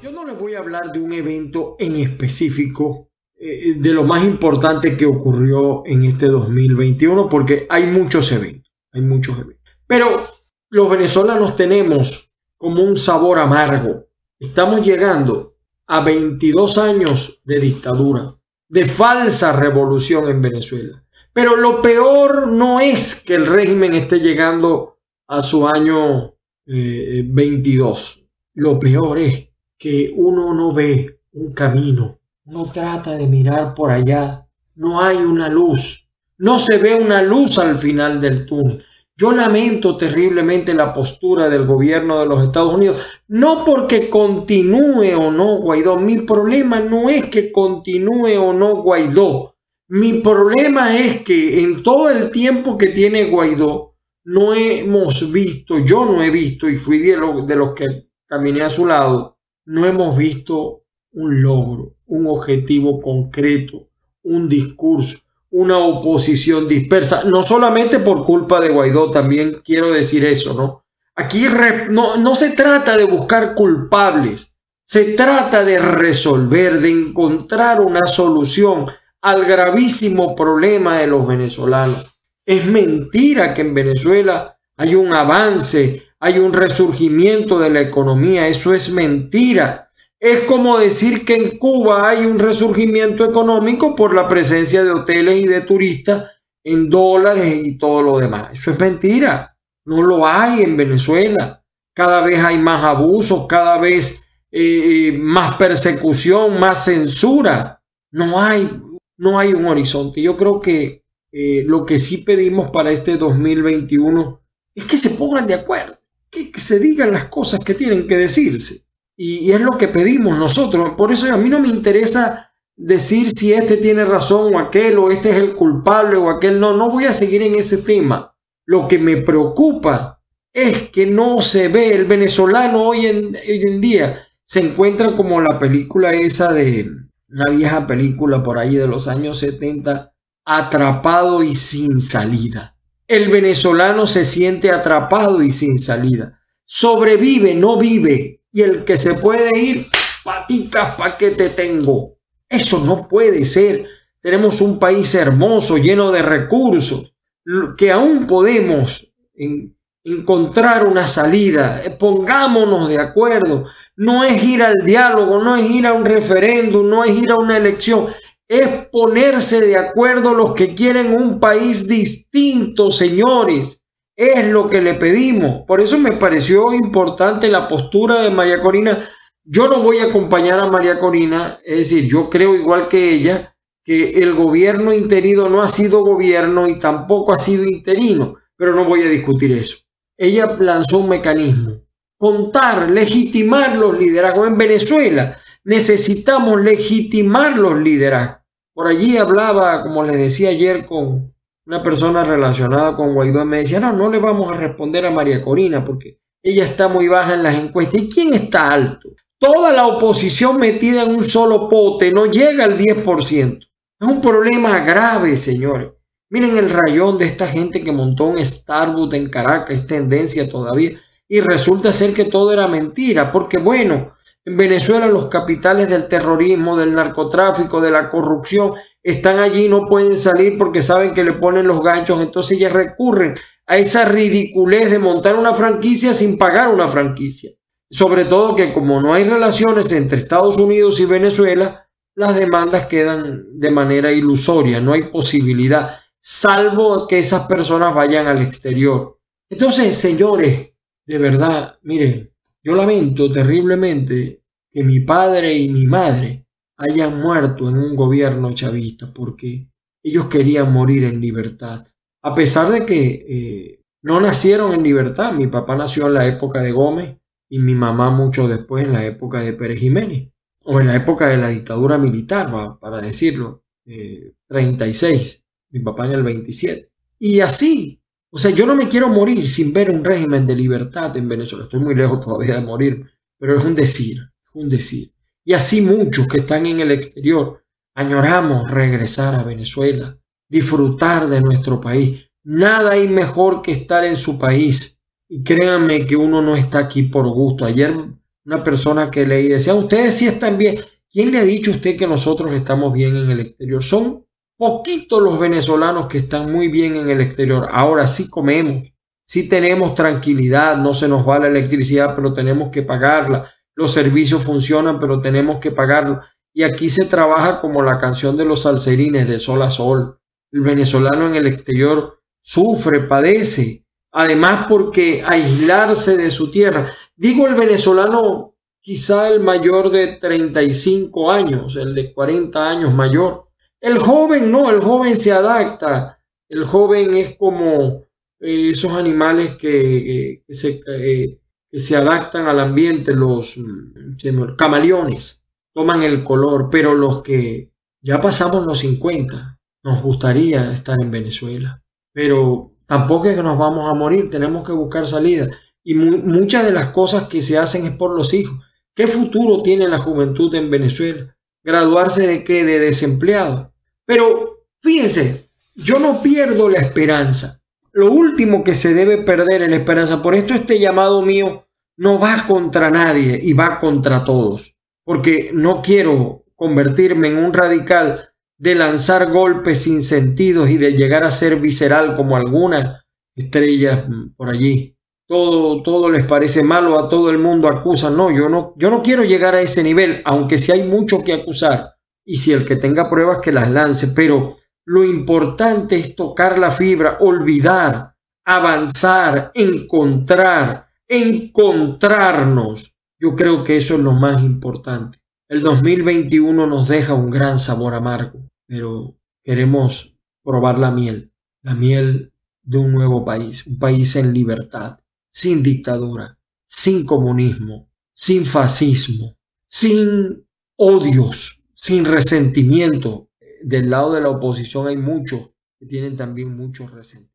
Yo no les voy a hablar de un evento en específico, de lo más importante que ocurrió en este 2021, porque hay muchos eventos, Pero los venezolanos tenemos como un sabor amargo. Estamos llegando a 22 años de dictadura, de falsa revolución en Venezuela. Pero lo peor no es que el régimen esté llegando a su año 22. Lo peor es que uno no ve un camino, uno trata de mirar por allá, no hay una luz, no se ve una luz al final del túnel. Yo lamento terriblemente la postura del gobierno de los Estados Unidos, no porque continúe o no Guaidó. Mi problema no es que continúe o no Guaidó. Mi problema es que en todo el tiempo que tiene Guaidó, no hemos visto, yo no he visto, y fui de los que caminé a su lado, no hemos visto un logro, un objetivo concreto, un discurso, una oposición dispersa, no solamente por culpa de Guaidó, también quiero decir eso, ¿no? Aquí no se trata de buscar culpables, se trata de resolver, de encontrar una solución al gravísimo problema de los venezolanos. Es mentira que en Venezuela hay un avance, hay un resurgimiento de la economía. Eso es mentira. Es como decir que en Cuba hay un resurgimiento económico por la presencia de hoteles y de turistas en dólares y todo lo demás. Eso es mentira. No lo hay en Venezuela. Cada vez hay más abusos, cada vez más persecución, más censura. No hay un horizonte. Yo creo que lo que sí pedimos para este 2021 es que se pongan de acuerdo, que se digan las cosas que tienen que decirse. Y es lo que pedimos nosotros. Por eso a mí no me interesa decir si este tiene razón o aquel, o este es el culpable o aquel. No voy a seguir en ese tema. Lo que me preocupa es que no se ve. El venezolano hoy en día se encuentra como la película esa de una vieja película por ahí de los años 70, atrapado y sin salida. El venezolano se siente atrapado y sin salida. Sobrevive, no vive. Y el que se puede ir, paticas, ¿pa' qué te tengo? Eso no puede ser. Tenemos un país hermoso, lleno de recursos, que aún podemos encontrar una salida. Pongámonos de acuerdo. No es ir al diálogo, no es ir a un referéndum, no es ir a una elección. Es ponerse de acuerdo los que quieren un país distinto, señores. Es lo que le pedimos. Por eso me pareció importante la postura de María Corina. Yo no voy a acompañar a María Corina, es decir, yo creo igual que ella, que el gobierno interino no ha sido gobierno y tampoco ha sido interino, pero no voy a discutir eso. Ella lanzó un mecanismo. Legitimar los liderazgos en Venezuela. Necesitamos legitimar los liderazgos. Por allí hablaba, como les decía ayer, con una persona relacionada con Guaidó, y me decía, no le vamos a responder a María Corina porque ella está muy baja en las encuestas. ¿Y quién está alto? Toda la oposición metida en un solo pote, no llega al 10%. Es un problema grave, señores. Miren el rayón de esta gente que montó un Starbucks en Caracas, es tendencia todavía, y resulta ser que todo era mentira, porque bueno, en Venezuela los capitales del terrorismo, del narcotráfico, de la corrupción están allí, no pueden salir porque saben que le ponen los ganchos. Entonces ellas recurren a esa ridiculez de montar una franquicia sin pagar una franquicia. Sobre todo que como no hay relaciones entre Estados Unidos y Venezuela, las demandas quedan de manera ilusoria, no hay posibilidad, salvo que esas personas vayan al exterior. Entonces, señores, de verdad, miren, yo lamento terriblemente que mi padre y mi madre hayan muerto en un gobierno chavista porque ellos querían morir en libertad. A pesar de que no nacieron en libertad. Mi papá nació en la época de Gómez y mi mamá mucho después en la época de Pérez Jiménez. O en la época de la dictadura militar, para decirlo. 36. Mi papá en el 27. Y así. O sea, yo no me quiero morir sin ver un régimen de libertad en Venezuela. Estoy muy lejos todavía de morir, pero es un decir, Y así muchos que están en el exterior añoramos regresar a Venezuela, disfrutar de nuestro país. Nada hay mejor que estar en su país. Y créanme que uno no está aquí por gusto. Ayer una persona que leí, decía, ustedes sí están bien. ¿Quién le ha dicho a usted que nosotros estamos bien en el exterior? Son poquitos los venezolanos que están muy bien en el exterior. Ahora sí comemos, sí tenemos tranquilidad, no se nos va la electricidad, pero tenemos que pagarla. Los servicios funcionan, pero tenemos que pagarlo. Y aquí se trabaja como la canción de los salserines, de sol a sol. El venezolano en el exterior sufre, padece. Además, porque aislarse de su tierra. Digo el venezolano, quizá el mayor de 35 años, el de 40 años mayor. El joven no, el joven se adapta. El joven es como esos animales que se adaptan al ambiente, los camaleones, toman el color, pero los que ya pasamos los 50, nos gustaría estar en Venezuela, pero tampoco es que nos vamos a morir, tenemos que buscar salida. Y muchas de las cosas que se hacen es por los hijos. ¿Qué futuro tiene la juventud en Venezuela? ¿Graduarse de qué? De desempleado. Pero fíjense, yo no pierdo la esperanza. Lo último que se debe perder es la esperanza. Por esto este llamado mío no va contra nadie y va contra todos. Porque no quiero convertirme en un radical de lanzar golpes sin sentidos y de llegar a ser visceral como algunas estrellas por allí. Todo les parece malo, a todo el mundo acusan. No, yo no quiero llegar a ese nivel, aunque sí hay mucho que acusar. Y si el que tenga pruebas que las lance, pero lo importante es tocar la fibra, olvidar, avanzar, encontrarnos. Yo creo que eso es lo más importante. El 2021 nos deja un gran sabor amargo, pero queremos probar la miel de un nuevo país, un país en libertad, sin dictadura, sin comunismo, sin fascismo, sin odios, sin resentimiento. Del lado de la oposición hay muchos que tienen también muchos resentimientos.